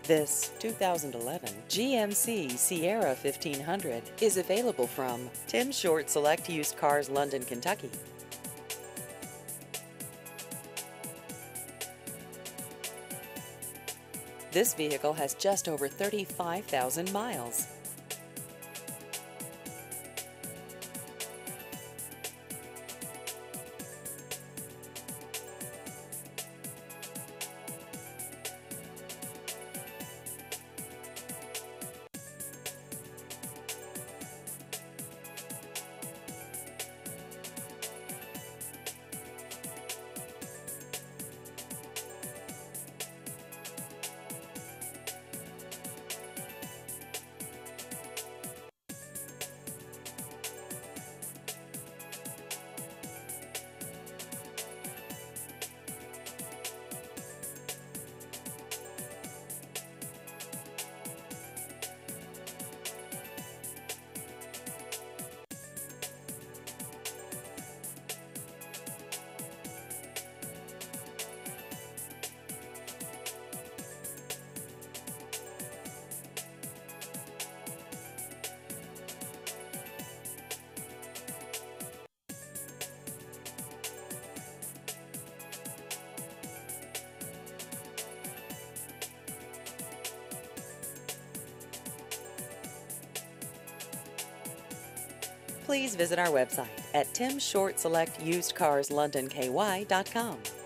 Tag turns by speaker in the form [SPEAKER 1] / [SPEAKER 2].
[SPEAKER 1] This 2011 GMC Sierra 1500 is available from Tim Short Select Used Cars, London, Kentucky. This vehicle has just over 35,000 miles. Please visit our website at timshortselectusedcarslondonky.com.